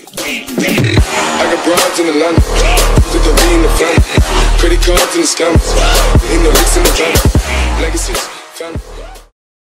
I got broads in Atlanta, to the V in the family, credit cards and the scammers.